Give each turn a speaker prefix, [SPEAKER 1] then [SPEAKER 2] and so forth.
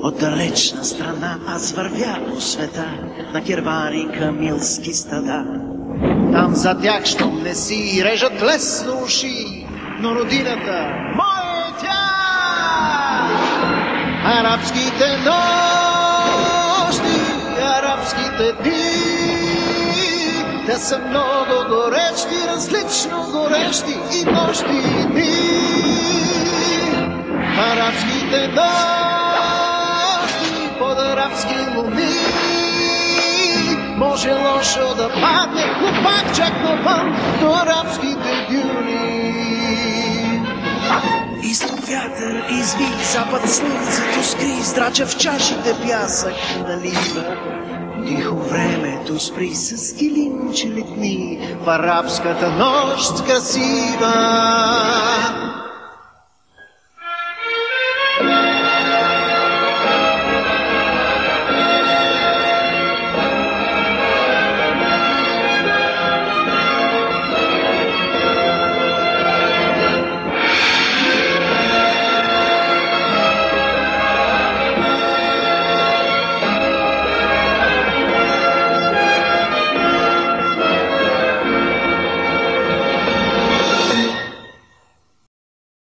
[SPEAKER 1] От далечна страна аз вървя по света на кервани камилски стада. Там за тях, щом не си режат лесно уши, но родината моя е тя. Арабските нощи, арабските дни, те са много горещи, различно горещи и нощи и дни. Арабските нощи под арабски луни, може лошо да падне, но пак чак навън до арабските дюни. Изток вятър изви, запад слънцето скри, здрача в чашите пясък налива. Тихо времето спри с килимче летни в арабската нощ красива.